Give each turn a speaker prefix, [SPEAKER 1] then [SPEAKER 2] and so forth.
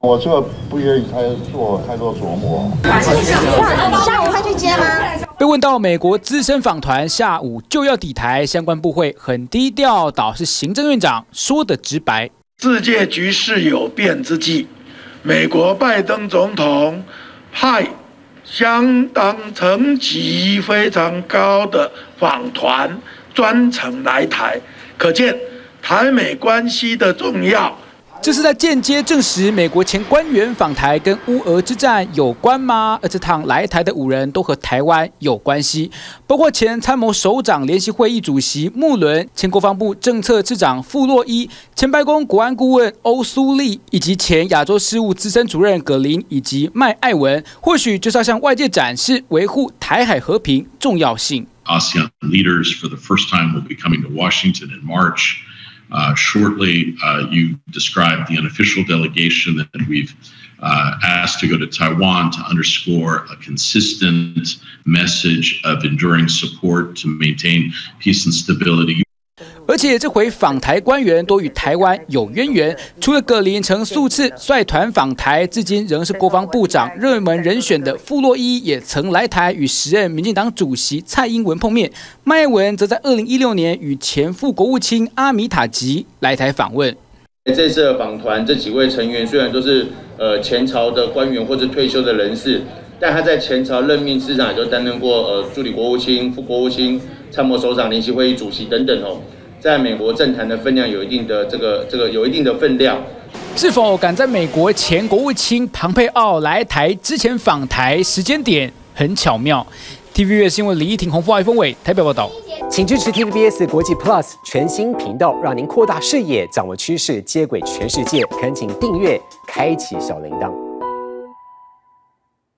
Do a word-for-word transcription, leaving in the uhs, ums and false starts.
[SPEAKER 1] 我这个不愿意太做太多琢磨。
[SPEAKER 2] 下午会去接吗？
[SPEAKER 3] 被问到美国资深访团下午就要抵台，相关部会很低调，倒是行政院长说的直白。
[SPEAKER 4] 世界局势有变之际，美国拜登总统派相当层级非常高的访团专程来台，可见台美关系的重要。
[SPEAKER 3] 这是在间接证实美国前官员访台跟乌俄之战有关吗？而这趟来台的五人都和台湾有关系，包括前参谋首长联席会议主席穆伦、前国防部政策次长傅洛伊、前白宫国安顾问欧苏利，以及前亚洲事务资深主任葛林以及麦艾文，或许就是要向外界展示维护台海和平重要性。
[SPEAKER 5] ASEAN leaders for the first time will be coming to Washington in March. Uh, shortly, uh, you described the unofficial delegation that we've uh, asked to go to Taiwan to underscore a consistent message of enduring support to maintain peace and stability.
[SPEAKER 3] 而且这回访台官员都与台湾有渊源，除了葛林曾数次率团访台，至今仍是国防部长热门人选的傅洛伊也曾来台与时任民进党主席蔡英文碰面。麦文则在二零一六年与前副国务卿阿米塔吉来台访问。
[SPEAKER 6] 这次的访团这几位成员虽然都是呃前朝的官员或者退休的人士，但他在前朝任命司长也就担任过呃助理国务卿、副国务卿、参谋首长联席会议主席等等哦。在美国政坛的分量有一定的这个这个有一定的分量，
[SPEAKER 3] 是否赶在美国前国务卿庞佩奥来台之前访台，时间点很巧妙。T V B S 新闻李依婷、洪富、艾峰伟台北报道。
[SPEAKER 7] 请支持 T V B S 国际 Plus 全新频道，让您扩大视野，掌握趋势，接轨全世界。恳请订阅，开启小铃铛。